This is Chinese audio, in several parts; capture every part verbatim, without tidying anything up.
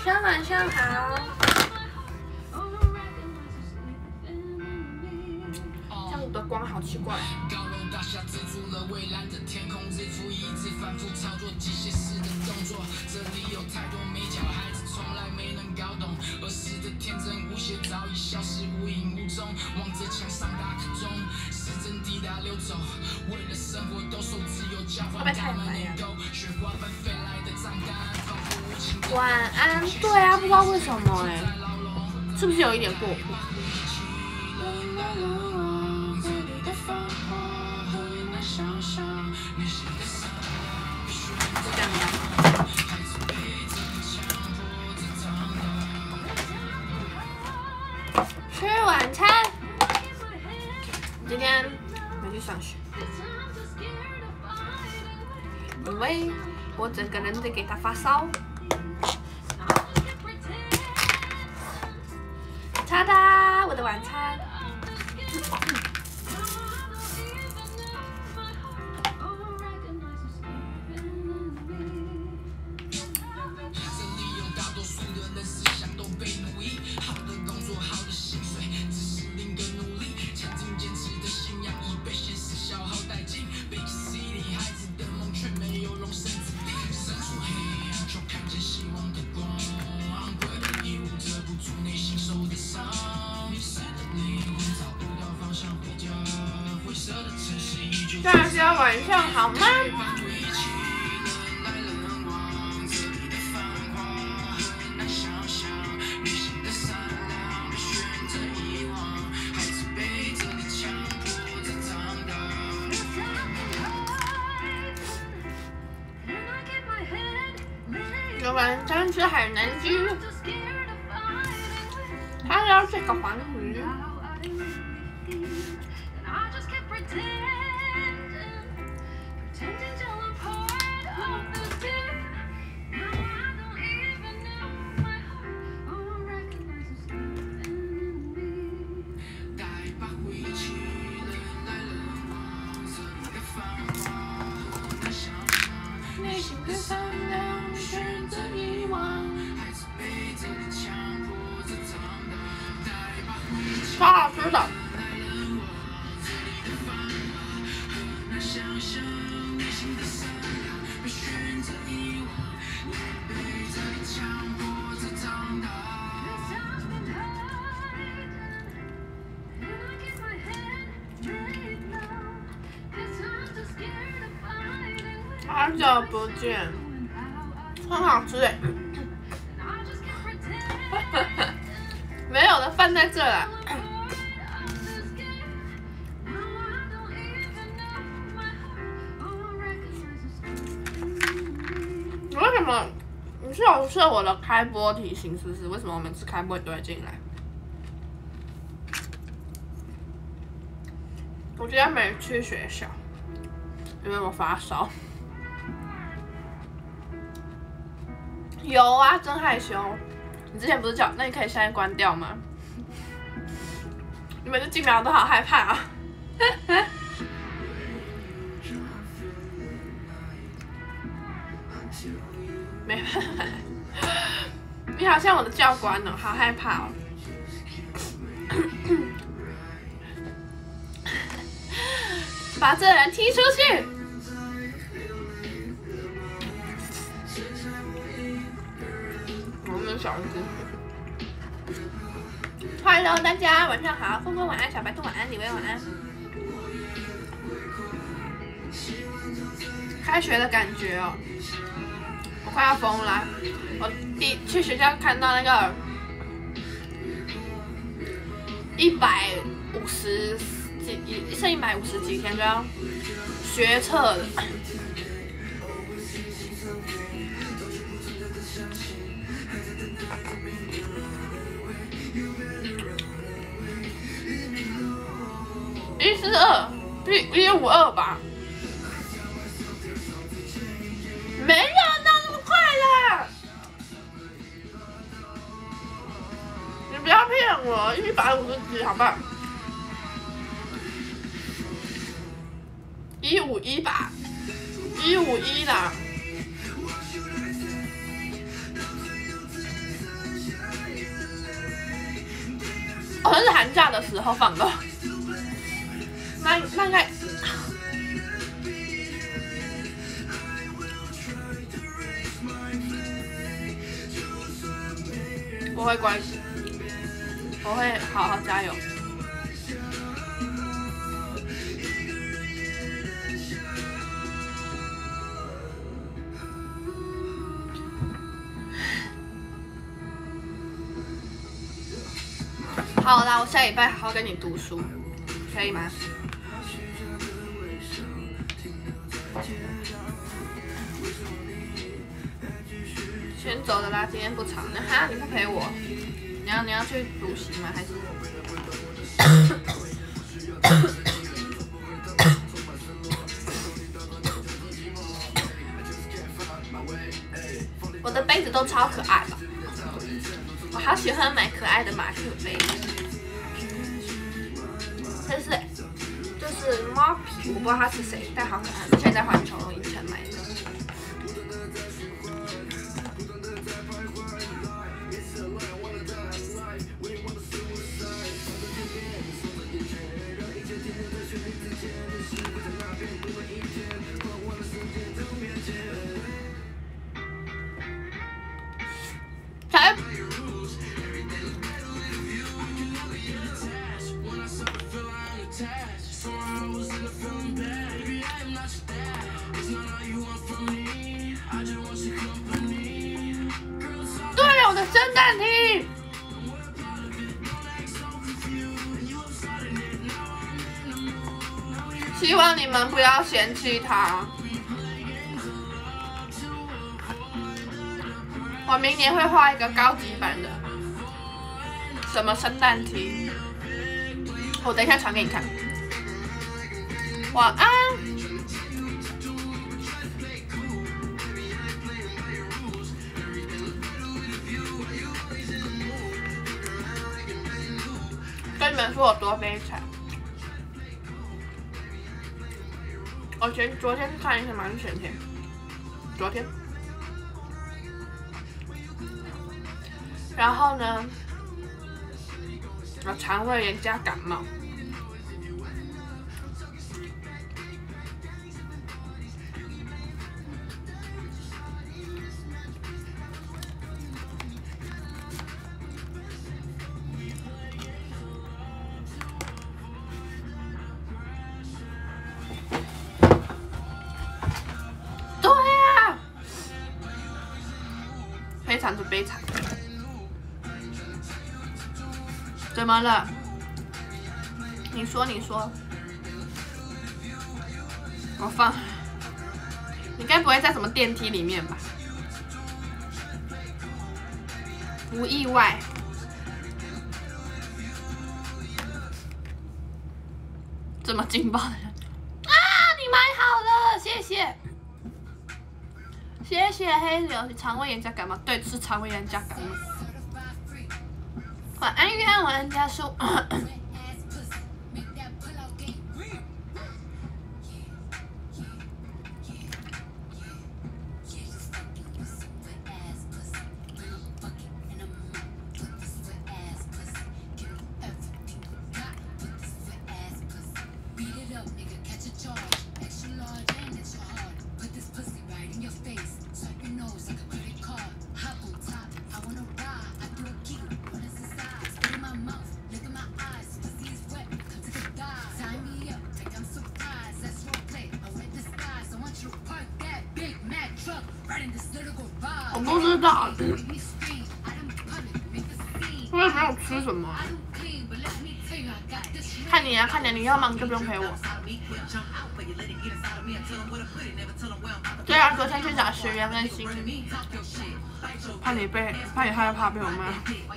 上晚上好。这样的光好奇怪。会不会太烦呀？晚安，对啊，不知道为什么哎、欸，是不是有一点过谱？这样吗？吃晚餐。今天没去上学，因为我整个人在给他发烧。哒哒，我的晚餐。大家晚上好吗？昨晚上吃海南鸡，还要这个黄鱼。超好吃的。好久不见，很好吃哎。没有的饭在这了。为什么你是有设我的开播提醒是不是？为什么我每次开播你都会进来？我今天没去学校，因为我发烧。有啊，真害羞。你之前不是叫，那你可以现在关掉吗？你每次进来我都好害怕啊！没办法，你好像我的教官哦，好害怕哦。把这人踢出去！我们小一只。Hello， 大家晚上好，峰峰晚安，小白兔晚安，李薇晚安。开学的感觉哦，我快要疯了。我第去学校看到那个一百五十几，剩一百五十几天就要学测了。一四二，一一五二吧。没有到那么快啦！你不要骗我，一百五十几，好不好？一五一吧，一五一啦。 像是寒假的时候放的，那那应该。我会关心，我会好好加油。好啦，我下礼拜好好跟你读书，可以吗？先走的啦，今天不长的哈，你不陪我，你要你要去补习吗？还是？我的杯子都超可爱的，我好喜欢买可爱的马克杯，但是就是猫皮，我不知道它是谁，但好可爱，之前在环球影城买的。才对了，我的圣诞题。希望你们不要嫌弃它。我明年会画一个高级版的，什么圣诞题？我等一下传给你看。晚安。跟你们说我多悲惨。我前昨天看一下吗？是前天？昨天。然后呢，我肠胃炎加感冒。对呀，非常的悲惨。怎么了？你说，你说。我放。你该不会在什么电梯里面吧？不意外。这么劲爆的人啊！你买好了，谢谢。谢谢黑柳，是肠胃炎加感冒，对，是肠胃炎加感冒。晚安，约翰，晚安，家叔。我不知道，我也没有吃什么。看你啊，看你，你要忙就不用陪我。对啊，昨天去找学员跟新，怕你被，怕你害怕被我骂。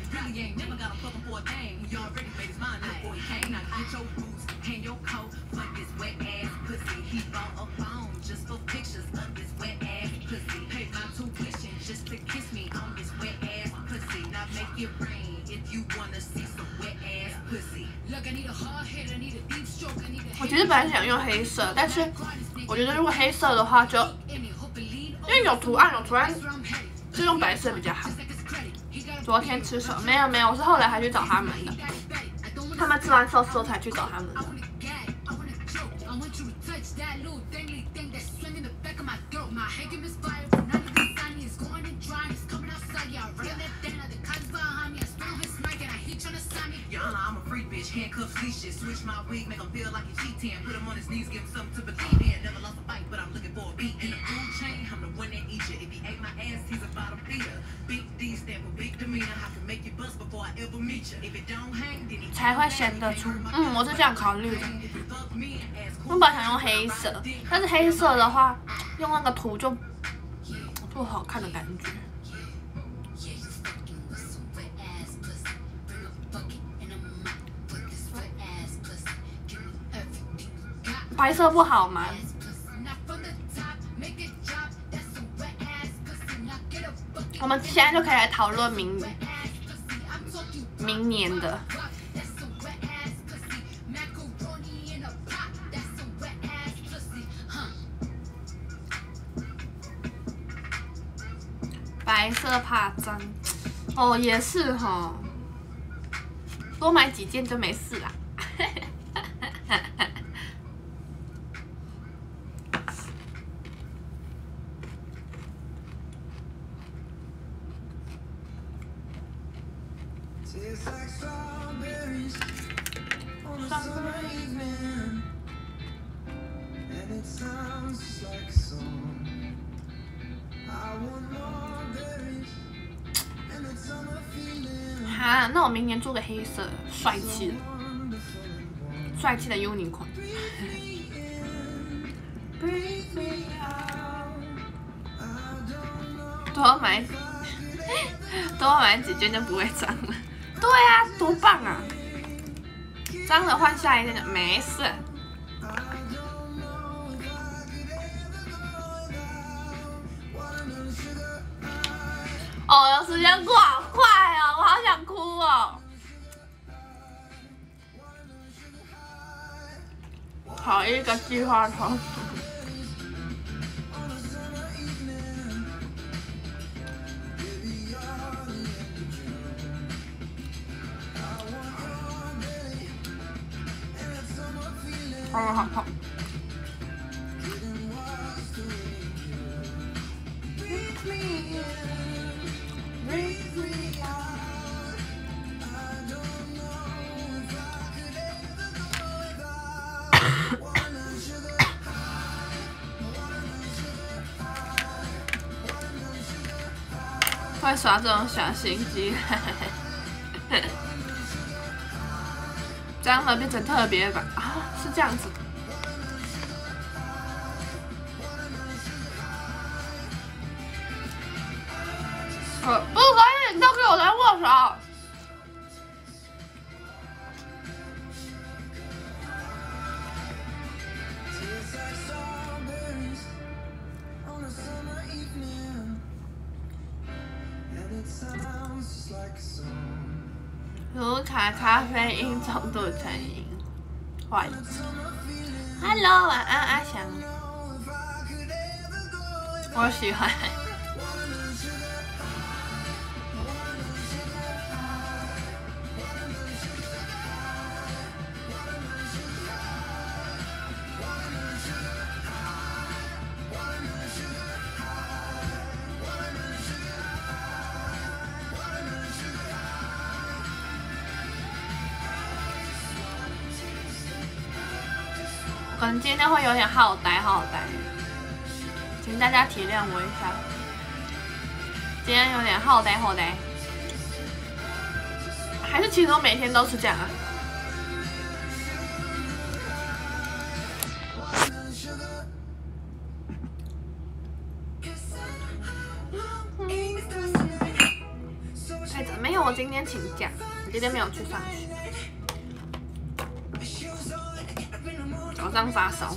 我其实本来想用黑色，但是我觉得如果黑色的话就，因为有图案有图案，就用白色比较好。昨天吃什么？没有没有，我是后来还去找他们的。 他们吃完寿司后才去找他们的。才会显得出，嗯，我是这样考虑的。我本来想用黑色，但是黑色的话，用那个图就不好看的感觉。白色不好吗？我们现在就可以来讨论明明年的。白色怕脏，哦，也是哈，多买几件就没事啦。哈，那我明年做个黑色，帅气的，帅气的 unicorn。多买，多买几件就不会脏了。对啊，多棒啊！脏了换下一件就没事。哦，时间过好快哦，我好想哭哦。好一个计划头。哦，好好。会耍这种小心机，脏了变成特别版啊，是这样子。呃，不可以，你都给我来握手。卢卡咖啡因重度成瘾，坏。Hello， 晚安阿翔，我喜欢。可能今天会有点好呆好呆，请大家体谅我一下。今天有点好呆好呆，还是其实我每天都是这样啊？哎，怎么没有？我今天请假，我今天没有去上学。早上发烧，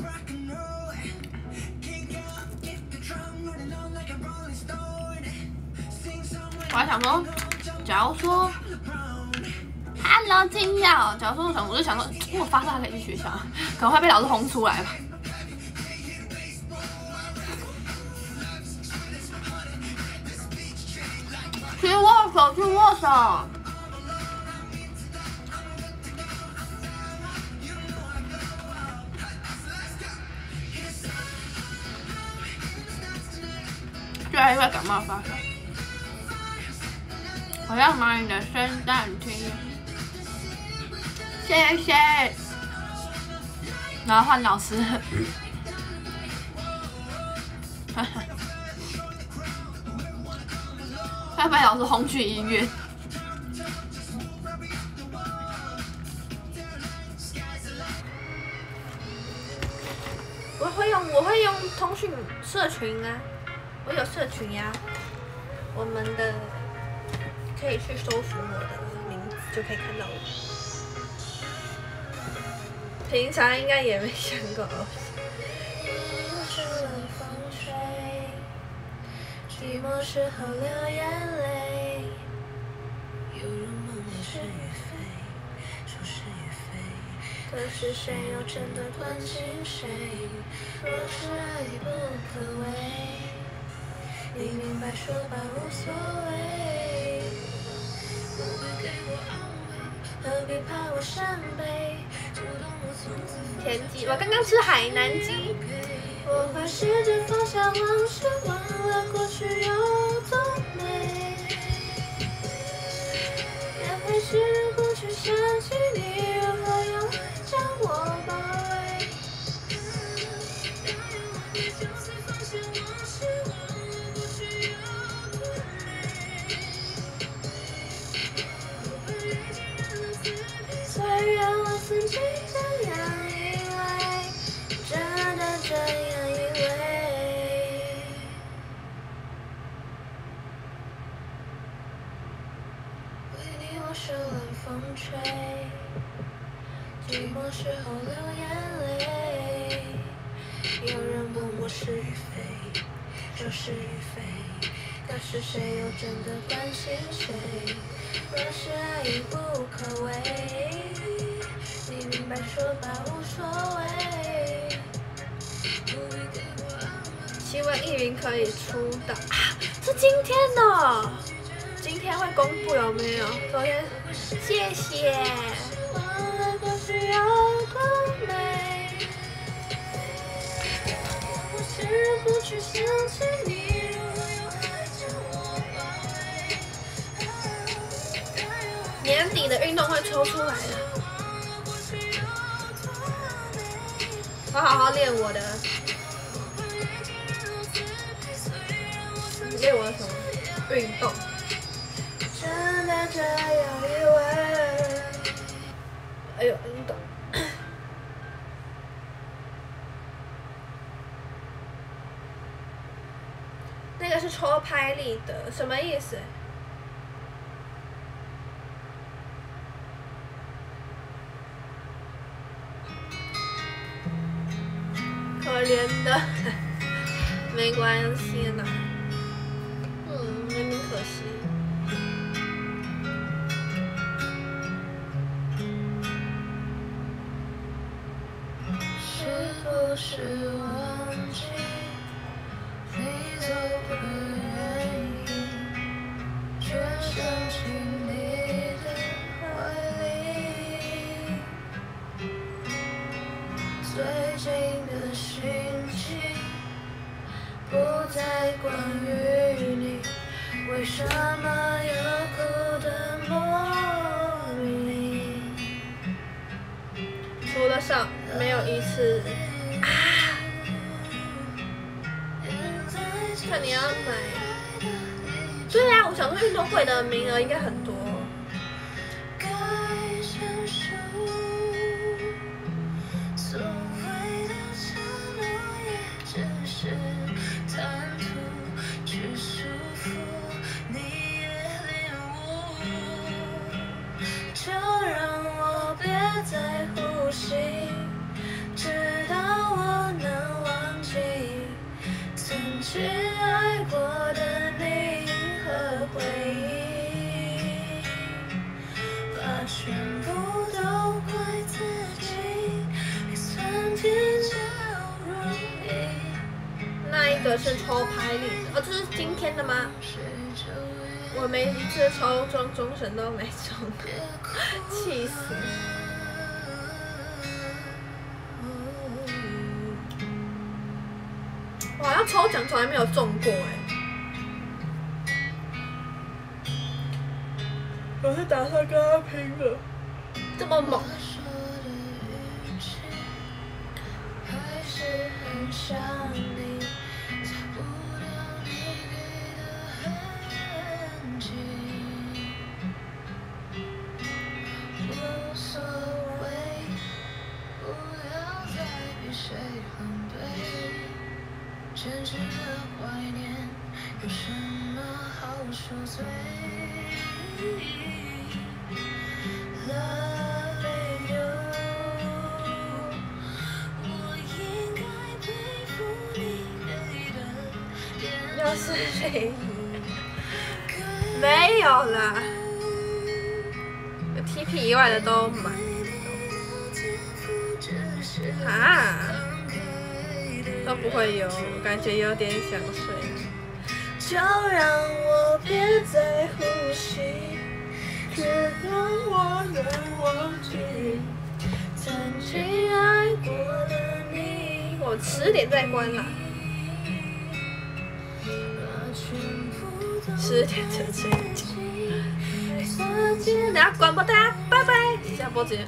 我还想说，假如说 ，Hello 金耀，假如说我想，我就想说，如果发烧还可以去学校，可能会被老师轰出来吧。去握手，去握手。 然因为感冒发烧。我要买你的圣诞 T， 谢谢。然后换老师。哈哈。要被老师轰去医院。我会用，我会用通讯社群啊，我有社群呀、啊，我们的可以去搜寻我的名字就可以看到我。平常应该也没想过。寂寞时候流眼泪，有人问我是与非，说是与非，可是谁又真的关心谁？若是爱不可为，你明白说吧无所谓，不会给我安慰，何必怕我伤悲？田鸡，我刚刚吃海南鸡。我会试着放下往事，忘了过去有多美，也会试着不去想起你如何用爱将我包围。虽然我曾经这样以为，真的这样。是冷风吹，寂寞时候流眼泪，有人问我是与非，说是与非，可是谁又真的关心谁？若是爱已不可为，你明白说吧无所谓。希望易云可以出道啊，是今天哦。今天会公布有没有？昨天，谢谢。忘了过去有多美，我试着不去想起你如何用爱将我包围。年底的运动会抽出来了，我好好练我的，练我的什么运动？真的这样以为，哎呦，你懂。那个是抽拍立得，什么意思？可怜的，没关系啦。嗯，有点可惜。是忘记你走的原因，却想起你的怀里。最近的心情不再关于你，为什么又哭得莫名？除了上，没有一次。看你要买，对啊，我想说运动会的名额应该很多。就让我别再呼吸，直到我能忘记曾经爱过的你和回忆，把全部都怪自己，也算比较容易。那一个是抽牌里的，哦，这是今天的吗？我每一次抽中终审都没中，气死！我好像抽奖从来没有中过哎。 我是打算跟他拼的，这么猛。真挚的怀念，有什么好说嘴 ？Loving you， 我应该佩服你对的点。又是谁？没有啦，有 T P 以外的都满。啊？都不会有，感觉有点想睡。就让我别再呼吸，直到我能忘记曾经爱过的你。我十点再关啦。十点再睡觉。等下关播，大家拜拜，下播直接。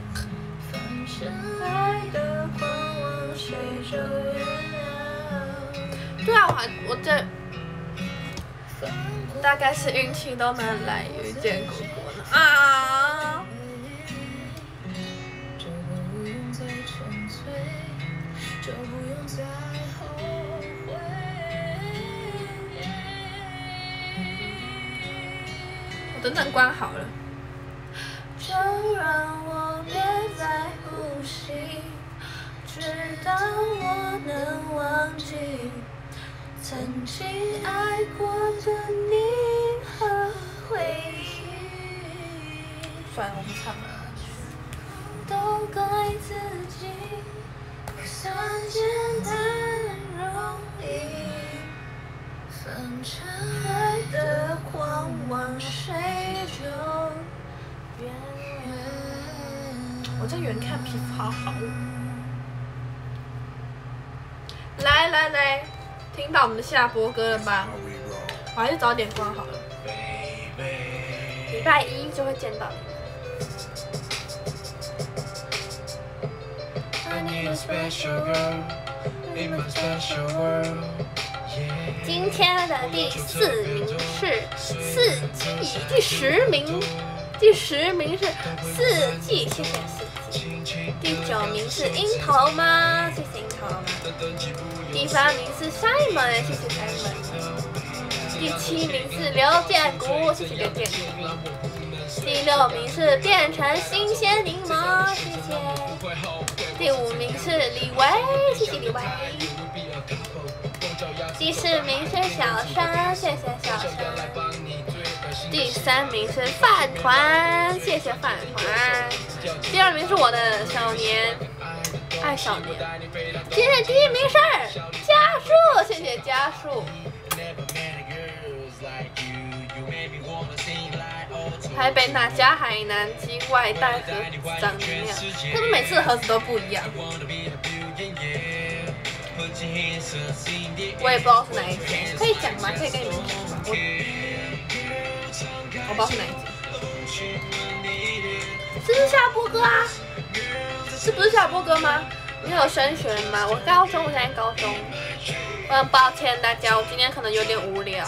对啊，我还我这大概是运气都能来遇见果果呢啊！我等等关好了。就让我别再呼吸，直到我能忘记曾经爱过的你和回忆。算了，我不唱了。都怪自己，不算简单容易，反正爱的狂妄谁就远远。我在远看皮肤好好。来来来。听到我们的下播歌了吧？我还是早点关好了。礼拜一就会见到你。今天的第四名是四季，第十名，第十名是四季，谢谢四季。第九名是樱桃吗？谢谢樱桃吗？第八名是 Simon， 谢谢 Simon。第七名是刘建国，谢谢刘建国。第六名是变成新鲜柠檬，谢谢。第五名是李维，谢谢李维。第四名是小山，谢谢小山。第三名是饭团，谢谢饭团。第二名是我的小年。爱少年，今天第一名是家树，谢谢家树。台北哪家海南鸡外带盒子长怎样？他们每次的盒子都不一样。我也不知道是哪一间，可以讲吗？可以跟你们讲吗？我我不知道是哪一间。这是下播歌啊。这不是下播歌吗？你有升学吗？我高中，我现在高中。我很抱歉大家，我今天可能有点无聊。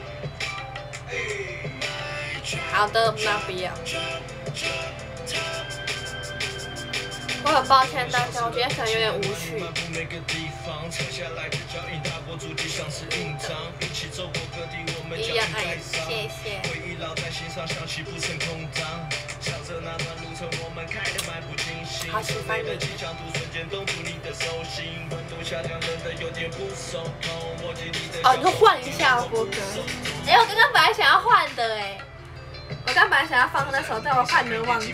好的，那不要。我很抱歉大家，我今天可能有点无趣。一样爱，谢谢。好喜欢你。哦，你就换一下播歌。哎、欸，我刚刚本来想要换的哎、欸，我刚本来想要放那首，但我换了忘记。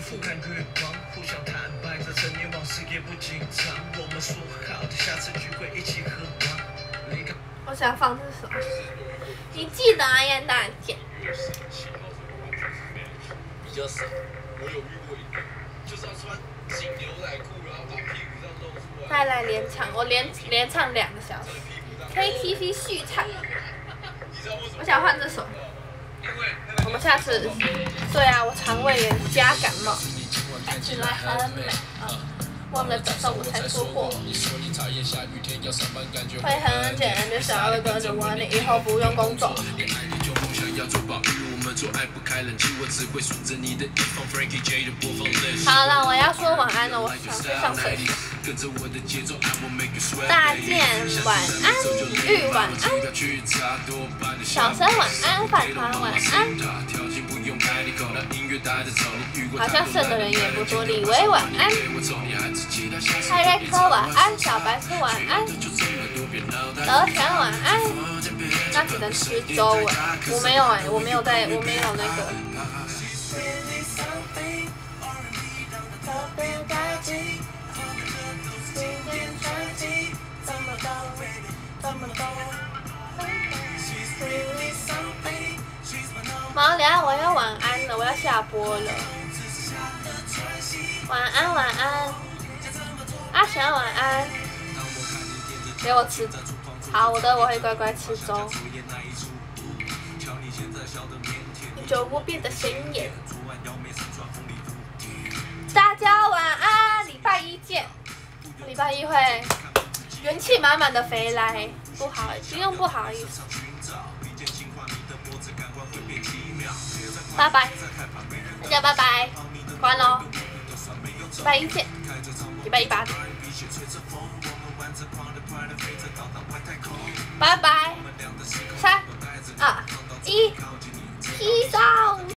我想放这首，你记得啊，燕大姐。比较少，我有遇过一个，就是要穿紧牛仔裤，然后把屁股这样露出来。再来连唱，我连连唱两个小时 ，K T V 续唱。我想换这首。因为那个我们下次，对啊，我肠胃炎加感冒，看起来很美啊。忘了早上我才说过，会很简单就少了跟着我，你以后不用工作。好了，我要说晚安了，我想去上厕所。大健晚安，玉晚安，小生晚安，饭团晚安。好像剩的人也不多，李维晚安，泰瑞克晚安，小白兔晚安，德全晚安。那只能吃粥了，我没有哎、欸，我没有在，我没有那个。毛良，我要晚安了，我要下播了。晚安，晚安。阿璇晚安。给我吃。好，我的我会乖乖吃粥。久不变的显眼。大家晚安，礼拜一见。礼拜一会元气满满的回来，不好，不用不好意思。拜拜，大家拜拜，关喽。礼拜一见，礼拜一八点。拜拜。